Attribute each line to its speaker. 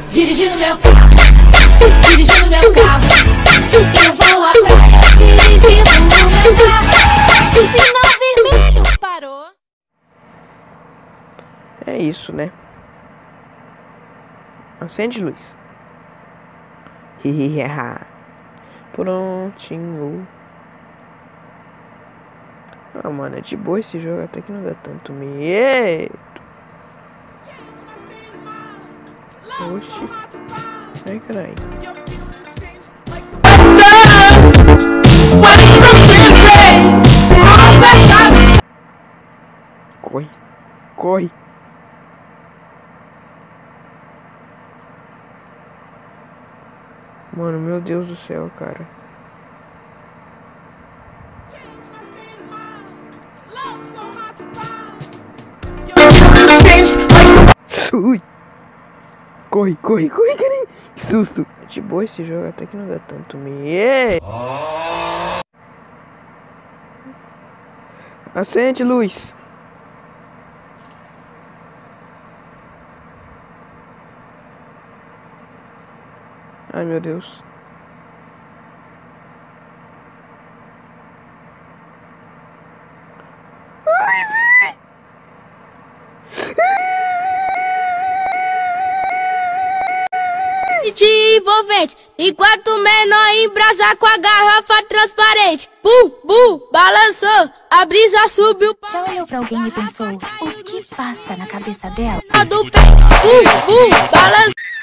Speaker 1: Dirigindo meu carro, dirigindo meu carro. Eu vou atrás, dirigindo meu carro. O sinal vermelho parou.
Speaker 2: É isso, né? Acende luz. Hihiha. Prontinho. Ah, mano, é de boa esse jogo, até que não dá tanto medo. Oxi. Ai, carai. Corre. Corre. Mano, meu Deus do céu, cara. Ui. Corre, corre, corre, cara. Que susto. De boa esse jogo, até que não dá tanto medo. Acende luz. Ai, meu Deus. Ai, véi.
Speaker 3: Envolvente, enquanto o menor embrasa com a garrafa transparente. Balançou, a brisa subiu.
Speaker 4: Já olhou pra alguém e pensou, o que passa na cabeça dela?
Speaker 3: Do pé, balançou.